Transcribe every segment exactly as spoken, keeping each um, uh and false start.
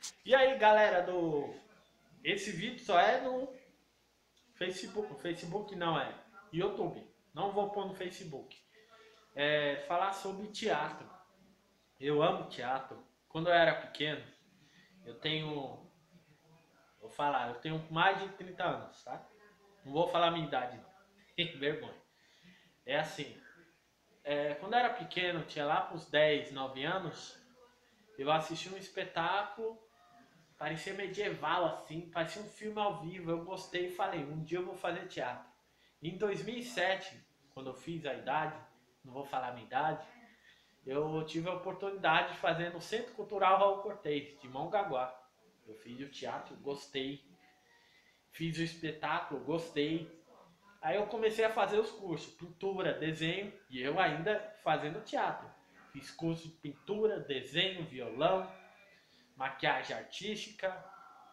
E aí, galera do... Esse vídeo só é no Facebook. Facebook não é. YouTube. Não vou pôr no Facebook. É falar sobre teatro. Eu amo teatro. Quando eu era pequeno, eu tenho... Vou falar, eu tenho mais de trinta anos, tá? Não vou falar a minha idade, não. Vergonha. É assim, é, quando eu era pequeno, tinha lá pros dez, nove anos, eu assisti um espetáculo. Parecia medieval assim, parecia um filme ao vivo. Eu gostei e falei, um dia eu vou fazer teatro. Em dois mil e sete, quando eu fiz a idade, não vou falar a minha idade, eu tive a oportunidade de fazer no Centro Cultural Raul Cortez, de Mongaguá. Eu fiz o teatro, gostei. Fiz o espetáculo, gostei. Aí eu comecei a fazer os cursos, pintura, desenho, e eu ainda fazendo teatro. Fiz curso de pintura, desenho, violão, maquiagem artística,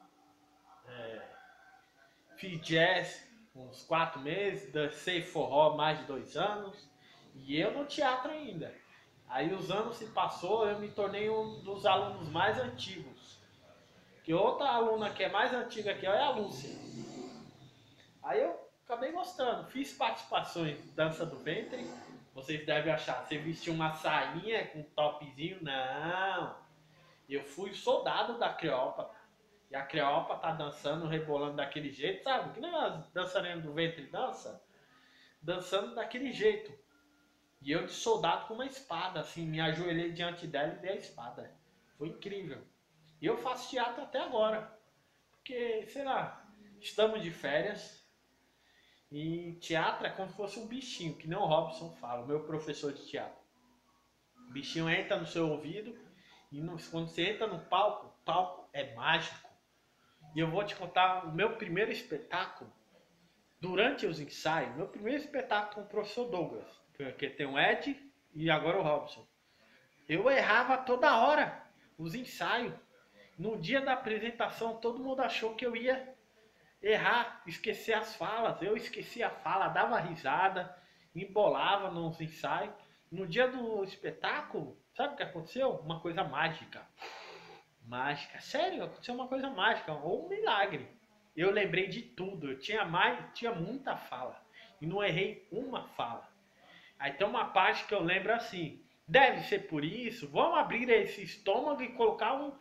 fiz jazz uns quatro meses, dancei forró mais de dois anos, e eu no teatro ainda. Aí os anos se passou, eu me tornei um dos alunos mais antigos. Que outra aluna que é mais antiga que eu é a Lúcia. Aí eu acabei gostando, fiz participações de dança do ventre. Vocês devem achar, você vestiu uma sainha com um topzinho? Não. Eu fui soldado da Cleópatra. E a Cleópatra tá dançando, rebolando daquele jeito, sabe? Que nem as dançarinas do ventre dança. Dançando daquele jeito. E eu de soldado com uma espada, assim, me ajoelhei diante dela e dei a espada. Foi incrível. E eu faço teatro até agora. Porque, sei lá, estamos de férias. E teatro é como se fosse um bichinho, que nem o Robson fala, o meu professor de teatro. O bichinho entra no seu ouvido e no, quando você entra no palco, o palco é mágico. E eu vou te contar o meu primeiro espetáculo. Durante os ensaios, meu primeiro espetáculo com o professor Douglas, porque tem o Ed e agora o Robson. Eu errava toda hora os ensaios. No dia da apresentação, todo mundo achou que eu ia errar, esquecer as falas. Eu esquecia a fala, dava risada, embolava nos ensaios. No dia do espetáculo, sabe o que aconteceu? Uma coisa mágica. Mágica, sério, aconteceu uma coisa mágica, ou um milagre. Eu lembrei de tudo, eu tinha mais, tinha muita fala e não errei uma fala. Aí tem uma parte que eu lembro assim: deve ser por isso, vamos abrir esse estômago e colocar um,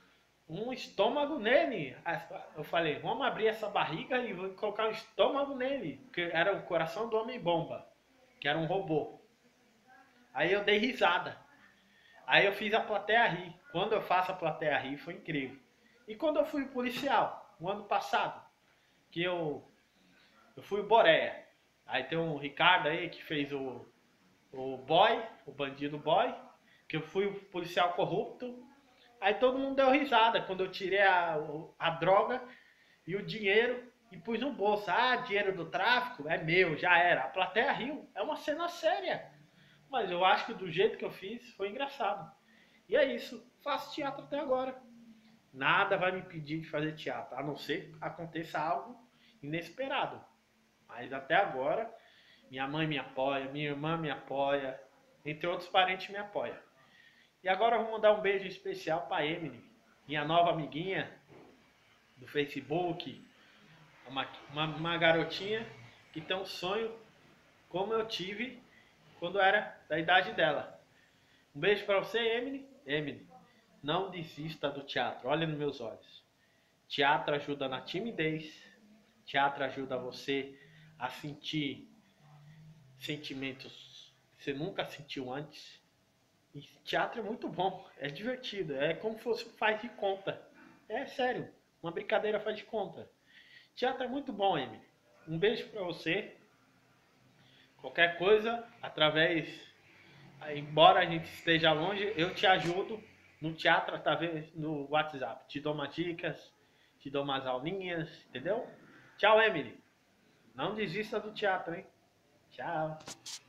um estômago nele. Eu falei, vamos abrir essa barriga e vou colocar um estômago nele, que era o coração do Homem-Bomba, que era um robô. Aí eu dei risada. Aí eu fiz a plateia rir. Quando eu faço a plateia rir, foi incrível. E quando eu fui policial, no ano passado, que eu, eu fui o Boreia. Aí tem o Ricardo aí que fez o, o boy, o bandido boy, que eu fui o policial corrupto. Aí todo mundo deu risada quando eu tirei a, a droga e o dinheiro e pus no bolso. Ah, dinheiro do tráfico é meu, já era. A plateia riu. É uma cena séria. Mas eu acho que do jeito que eu fiz foi engraçado. E é isso. Faço teatro até agora. Nada vai me impedir de fazer teatro, a não ser que aconteça algo inesperado. Mas até agora, minha mãe me apoia, minha irmã me apoia, entre outros parentes me apoiam. E agora eu vou mandar um beijo especial para Emily, minha nova amiguinha do Facebook, uma, uma, uma garotinha que tem um sonho como eu tive quando era da idade dela. Um beijo para você, Emily. Emily, não desista do teatro. Olha nos meus olhos. Teatro ajuda na timidez. Teatro ajuda você a sentir sentimentos que você nunca sentiu antes. E teatro é muito bom, é divertido, é como se fosse um faz de conta. É sério, uma brincadeira faz de conta. Teatro é muito bom, Emily. Um beijo para você. Qualquer coisa, através, embora a gente esteja longe, eu te ajudo no teatro, através no WhatsApp. Te dou umas dicas, te dou umas aulinhas, entendeu? Tchau, Emily. Não desista do teatro, hein? Tchau.